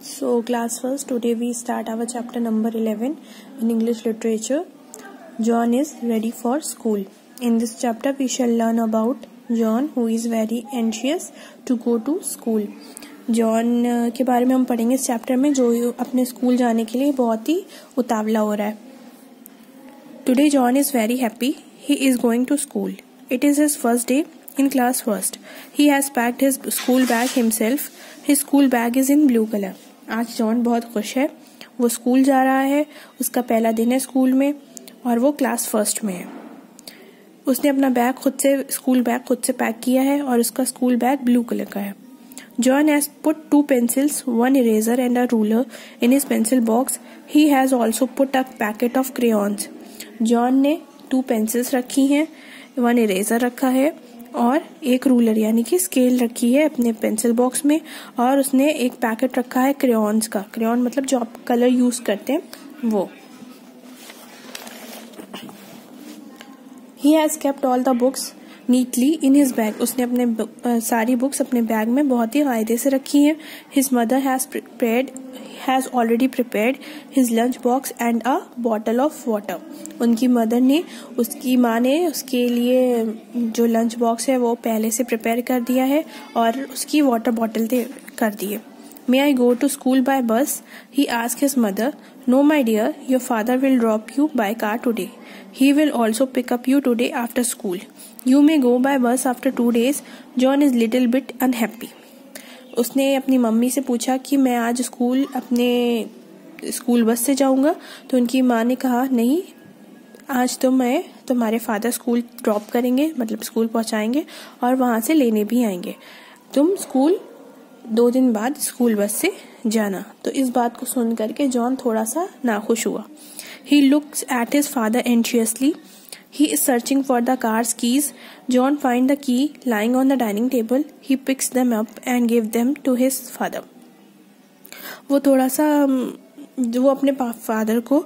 So class first, today we start our chapter number 11 in English literature. John is ready for school. In this chapter we shall learn about John who is very anxious to go to school. John के बारे में हम पढ़ेंगे इस chapter में जो अपने school जाने के लिए बहुत ही उतावला हो रहा है. Today John is very happy. He is going to school. It is his first day in class first. He has packed his school bag himself. His school bag is in blue color. आज John बहुत खुश है. वो school जा रहा है. उसका पहला दिन है स्कूल में और वो क्लास फर्स्ट में है. उसने अपना स्कूल बैग खुद से पैक किया है और उसका स्कूल बैग ब्लू कलर का है. John has put 2 pencils, 1 eraser and a ruler in his pencil box. He has also put a packet of crayons. John ने 2 pencils रखी हैं, 1 eraser रखा है और एक रूलर यानी कि स्केल रखी है अपने पेंसिल बॉक्स में और उसने एक पैकेट रखा है क्रेयॉन्स का. क्रेयॉन मतलब जो आप कलर यूज करते हैं वो. He has kept all the books neatly in his bag. उसने अपने सारी बुक्स अपने बैग में बहुत ही कायदे से रखी हैं. His mother has already prepared his lunch box and a bottle of water. उनकी मदर ने उसकी माँ ने उसके लिए जो लंच बॉक्स है वो पहले से प्रिपेयर कर दिया है और उसकी वाटर बॉटल कर दी है. May I go to school by bus? He asked his mother. No, my dear, your father will drop you by car today. He will also pick up you today after school. You may go by bus after 2 days. John is little bit unhappy. उसने अपनी mummy से पूछा कि मैं आज अपने school bus से जाऊंगा. तो उनकी माँ ने कहा नहीं, आज तो मैं तुम्हारे फादर स्कूल ड्रॉप करेंगे, मतलब स्कूल पहुंचाएंगे और वहां से लेने भी आएंगे. तुम स्कूल 2 दिन बाद स्कूल बस से जाना. तो इस बात को सुन करके जॉन थोड़ा सा नाखुश हुआ. He looks at his father anxiously. He is searching for the car's keys. John finds the key lying on the dining table. He picks them up and gives them to his father. वो थोड़ा सा वो अपने father को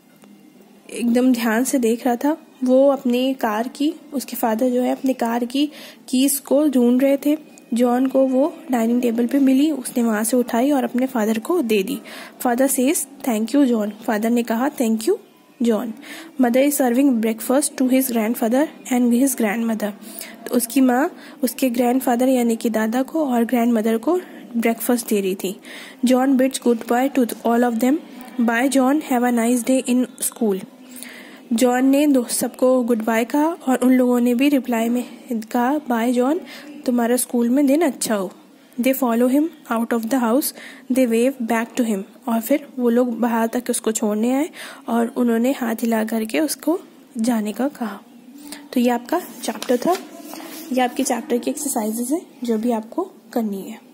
एकदम ध्यान से देख रहा था. वो अपनी कार की उसके फादर जो है अपने कार की कीज को ढूंढ रहे थे. जॉन को वो डाइनिंग टेबल पे मिली. उसने वहां से उठाई और अपने फादर को दे दी. Father says thank you John. Father ने कहा thank you John. Mother is serving breakfast to his grandfather and his grandmother. तो उसकी माँ उसके ग्रैंडफादर यानी कि दादा को और ग्रैंडमदर को ब्रेकफास्ट दे रही थी. John bids good bye to all of them. Bye John, have a nice day in school. John ने सबको गुड बाय कहा और उन लोगों ने भी रिप्लाई में कहा बाय जॉन, तुम्हारा स्कूल में दिन अच्छा हो. They follow him out of the house. They wave back to him. और फिर वो लोग बाहर तक उसको छोड़ने आए और उन्होंने हाथ हिला करके उसको जाने का कहा. तो ये आपका चैप्टर था. ये आपके चैप्टर की एक्सरसाइजेस है जो भी आपको करनी है.